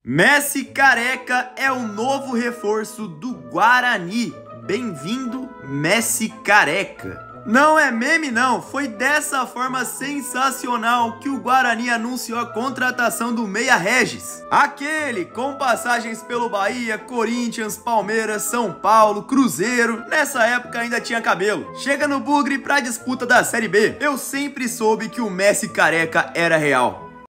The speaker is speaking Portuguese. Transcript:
Messi Careca é o novo reforço do Guarani. Bem-vindo, Messi Careca. Não é meme não, foi dessa forma sensacional que o Guarani anunciou a contratação do Meia Regis. Aquele com passagens pelo Bahia, Corinthians, Palmeiras, São Paulo, Cruzeiro. Nessa época ainda tinha cabelo. Chega no Bugre pra disputa da Série B. Eu sempre soube que o Messi Careca era real.